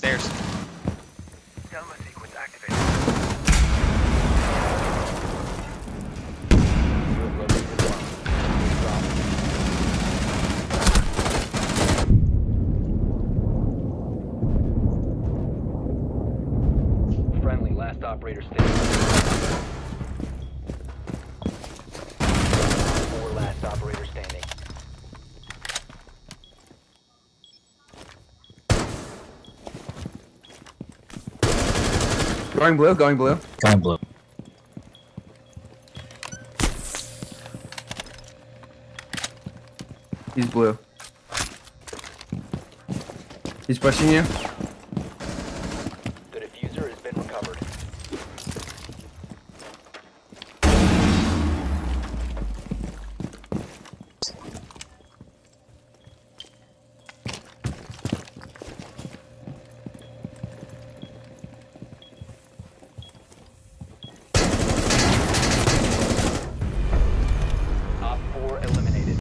Stairs. Gamma sequence activated. Friendly, last operator standing. 4 last operator standing. Going blue, going blue. Going blue. He's blue. He's pushing you.